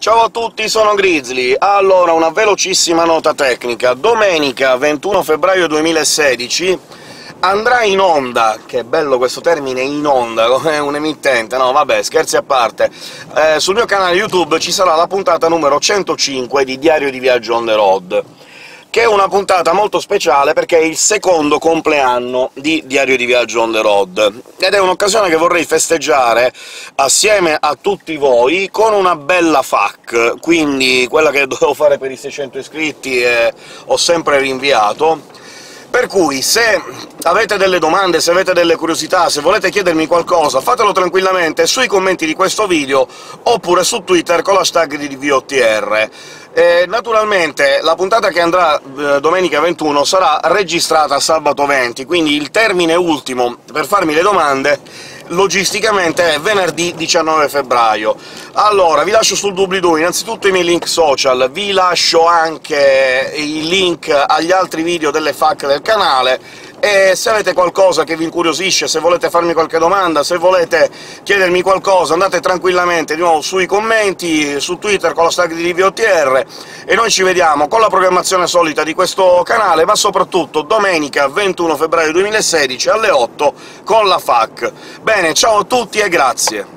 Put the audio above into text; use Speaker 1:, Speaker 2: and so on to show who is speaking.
Speaker 1: Ciao a tutti, sono Grizzly. Allora, una velocissima nota tecnica. Domenica 21 febbraio 2016 andrà in onda — che bello questo termine, in onda, come un emittente, no vabbè, scherzi a parte — sul mio canale YouTube ci sarà la puntata numero 105 di Diario di Viaggio on the road, che è una puntata molto speciale perché è il secondo compleanno di Diario di Viaggio on the road, ed è un'occasione che vorrei festeggiare assieme a tutti voi con una bella FAQ, quindi quella che dovevo fare per i 600 iscritti e ho sempre rinviato. Per cui, se avete delle domande, se avete delle curiosità, se volete chiedermi qualcosa, fatelo tranquillamente sui commenti di questo video, oppure su Twitter con l'hashtag di DVOTR. Naturalmente la puntata che andrà domenica 21 sarà registrata sabato 20, quindi il termine ultimo per farmi le domande logisticamente è venerdì 19 febbraio. Allora, vi lascio sul doobly-doo innanzitutto i miei link social, vi lascio anche i link agli altri video delle FAQ del canale, e se avete qualcosa che vi incuriosisce, se volete farmi qualche domanda, se volete chiedermi qualcosa, andate tranquillamente di nuovo sui commenti, su Twitter con l'hashtag di DVOTR, e noi ci vediamo con la programmazione solita di questo canale, ma soprattutto domenica 21 febbraio 2016 alle 8 con la FAQ. Bene, ciao a tutti e grazie!